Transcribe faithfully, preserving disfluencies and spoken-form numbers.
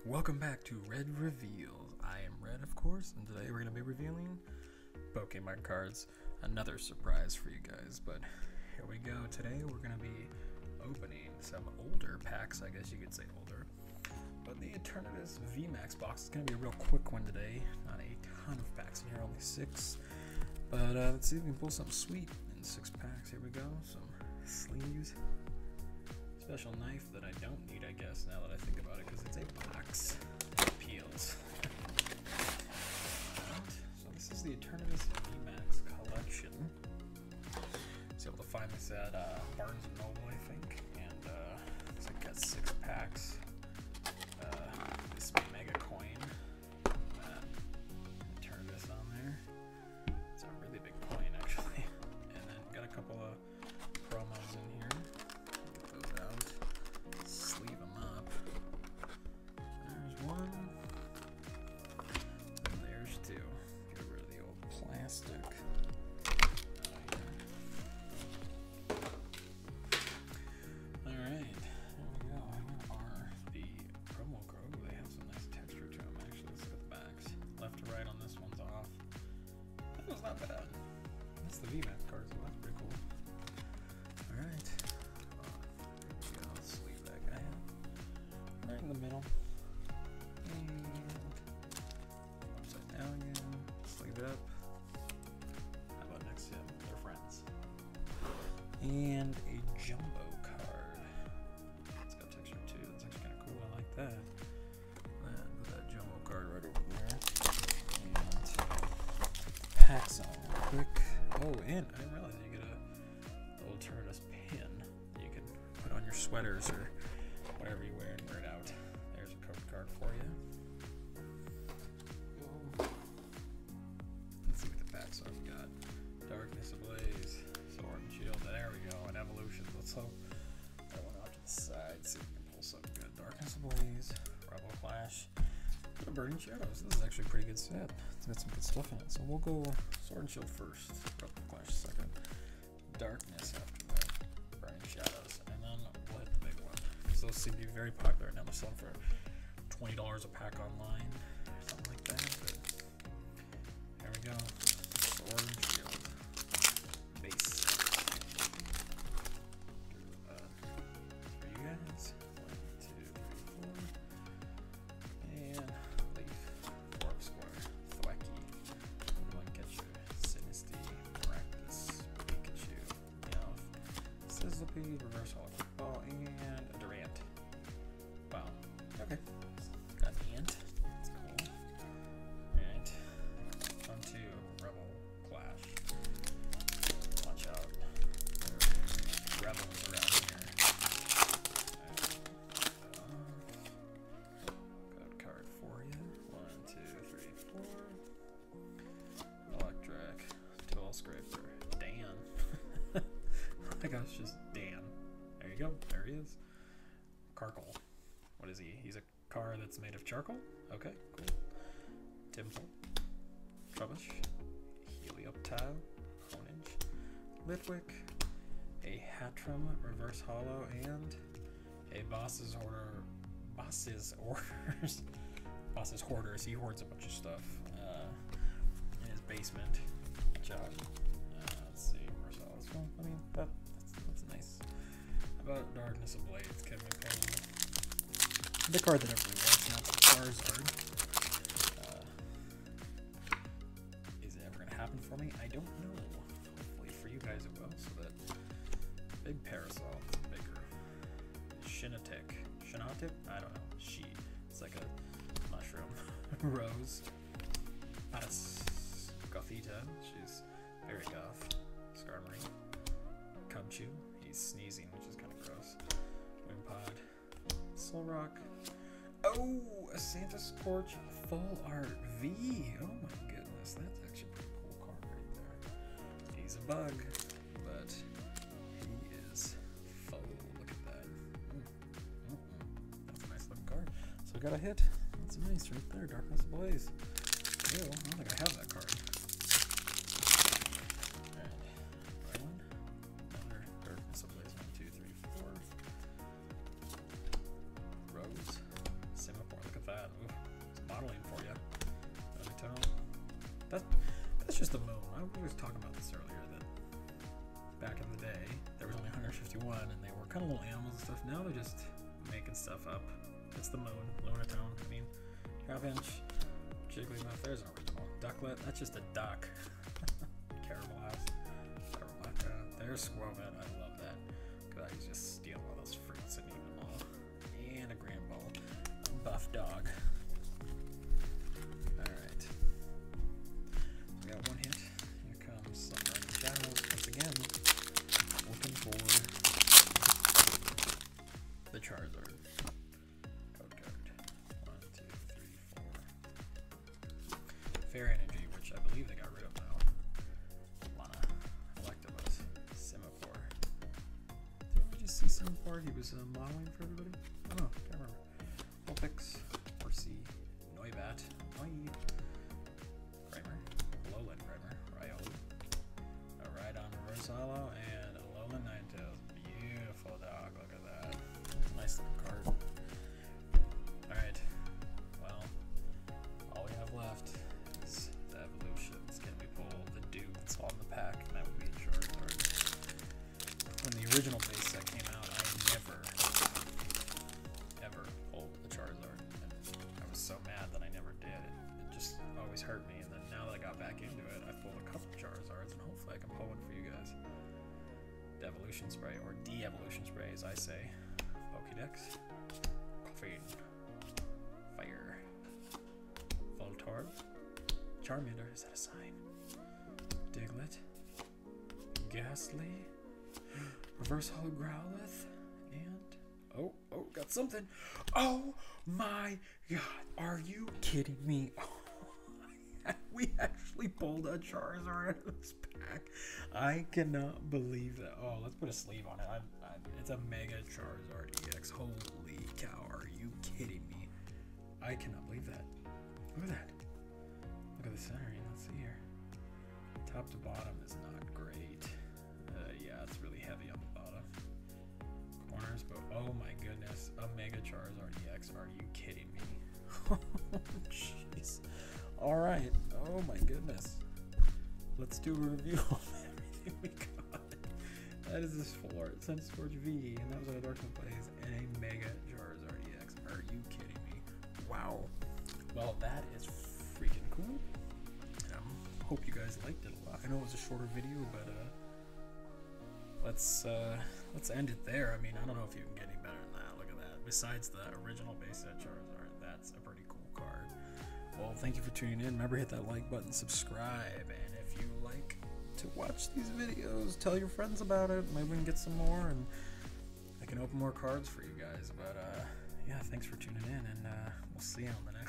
Welcome back to Red Reveals. I am Red, of course, and today we're going to be revealing Pokemon cards. Another surprise for you guys, but here we go. Today we're going to be opening some older packs, I guess you could say older. But the Eternatus V MAX box is going to be a real quick one today. Not a ton of packs in here, only six. But uh, let's see if we can pull something sweet in six packs. Here we go. Some sleeves. Special knife that I don't need, I guess, now that I think about it, because it's a box that peels. Right. So this is the Eternatus V MAX collection. I was able to find this at uh, Barnes and Noble, I think, and uh, it's like got six packs. Uh, this mega coin, that Eternatus on there. It's a really big coin, actually. And then got a couple of promos in here. Sleeve them up. There's one. And there's two. Get rid of the old plastic. Alright, there we go. Here are the promo code. They have some nice texture to them, actually. Let's look at the backs. Left to right on this one's off. That was not bad. That's the V MAX card, so that's pretty cool. Alright. Right in the middle, and upside down again, sleeve it up. How about next to him? They're friends. And a jumbo card. It's got texture too, that's actually kind of cool, I like that. And put that jumbo card right over there. And packs on quick. Oh, and I didn't realize you get a little Eternatus pin that you can put on your sweaters or whatever you wear and wear it out. There's a code card for you. Let's see what the packs are. We got Darkness Ablaze, Sword and Shield. There we go. And Evolution. Let's hope that one off to the side. See if we can pull something good. Darkness Ablaze, Rebel Clash, Burning Shadows. This is actually a pretty good set. It's got some good stuff in it. So we'll go Sword and Shield first, Rebel Clash second, Darkness after that, Burning Shadows, and then what the big one. Those seem to be very popular now. They're selling for twenty dollars a pack online, or something like that. But there we go. Sword and Shield. Base. Uh, for you guys. One, two, three, four. And Leaf. Warp Square. Thwacky. One Catcher. Sinisty. Maractus. Pikachu. Meowth. Sizzlepede. Reverse Hollow Ball. And a Durant. Wow. Okay. Got the ant. That's cool. Alright. On to Rebel Clash. Watch out. There are rebels around here. Code card for you. One, two, three, four. Electric. Tool Scraper. Dan. I think I was just Dan. There you go. There he is. Carkle. What is he? He's a car that's made of charcoal? Okay, cool. Timple. Trubbish. Helioptile. Honage. Litwick. A Hatram Reverse Hollow. And a Boss's Hoarder. Boss's Orders. Boss's Hoarders. He hoards a bunch of stuff uh, in his basement. Watch out. Uh, let's see. Reverse Hollows. Well, I mean, that, that's, that's nice. How about Darkness Ablaze? Can we play the card that everybody wants now? Charizard. Uh, is it ever going to happen for me? I don't know. Hopefully for you guys it will. So that big Parasol is bigger. Shinatic. Shinatic? I don't know. She. It's like a mushroom. Rose. Paras Gothita. She's very goth. Skarmory. Cubchoo. He's sneezing, which is kind of gross. Wimpod. Solrock. Oh, a Santa Scorch Full Art V. Oh my goodness, that's actually a pretty cool card right there. He's a bug, but he is full. Look at that. Mm, mm, mm. That's a nice looking card. So we got a hit. That's nice right there. Darkness Ablaze. Ew, I don't think I have that card. modeling for you. That, that's just the moon. I was talking about this earlier, that back in the day, there was only one hundred fifty-one, and they were kind of little animals and stuff. Now they're just making stuff up. It's the moon, Lunatown. I mean, half-inch, Jigglypuff, there's an original. Ducklet, that's just a duck. Caramelas, Caramelaka, there's Squirvet, I love that. Because I just steal all those fruits and eat them all. And a Grand Ball. Buff Dog. Alright. We got one hit. Here comes Sunrise and Shadows once again. Looking for the Charizard. Code card. One, two, three, four. Fair Energy, which I believe they got rid of now. Lana. Electabuzz. Simipour. Did we just see Simipour? He was uh, modeling for everybody? I don't know. Can't remember. Vulpix. Horsey. Noibat. Noi. Kramer. Alolan Kramer. Riolu. A Rhydon Rosalo. And Alolan Ninetales. Beautiful dog. Look at that. That's a nice little card. Alright. Well, all we have left is the evolutions. Can we pull the dude that's on the pack? And that would be Charizard. When the original base set came out, I never, ever pulled the Charizard. And I was so mad that I never did. It, it just always hurt me. And then now that I got back into it, I pulled a couple Charizards, and hopefully I can pull one for you guys. The evolution spray, or de-evolution spray, as I say. Pokédex. Coffee. Fire. Voltorb. Charmander, is that a sign? Diglett. Ghastly. Reverse Hollow Growlithe. And oh, oh, got something. Oh my god, are you kidding me? Oh, we actually pulled a Charizard out of this pack. I cannot believe that. Oh, let's put a sleeve on it. I'm, I'm, it's a Mega Charizard E X. Holy cow, are you kidding me? I cannot believe that. Look at that. Look at the centering. Let's see here. Top to bottom is not great. Uh, yeah, it's really heavy on the bottom. Corners, but oh my goodness. A Mega Charizard E X. Are you kidding me? Oh, jeez. Alright. Oh my goodness. Let's do a review of everything we got. That is this for Centiskorch V, and that was a Darkness Plays, and a Mega Charizard E X. Are you kidding me? Wow. Well, that is freaking cool. I um, hope you guys liked it a lot. I know it was a shorter video, but uh, let's uh, let's end it there. I mean, I don't know if you can get any better than that. Look at that. Besides the original base set Charizard, that's a pretty cool card. Well, thank you for tuning in. Remember, hit that like button, subscribe, and if you like to watch these videos, tell your friends about it. Maybe we can get some more, and I can open more cards for you guys. But uh, yeah, thanks for tuning in, and uh, we'll see you on the next.